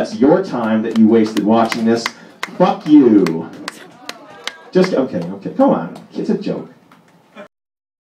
that's your time that you wasted watching this. Fuck you. Just, okay, come on. It's a joke.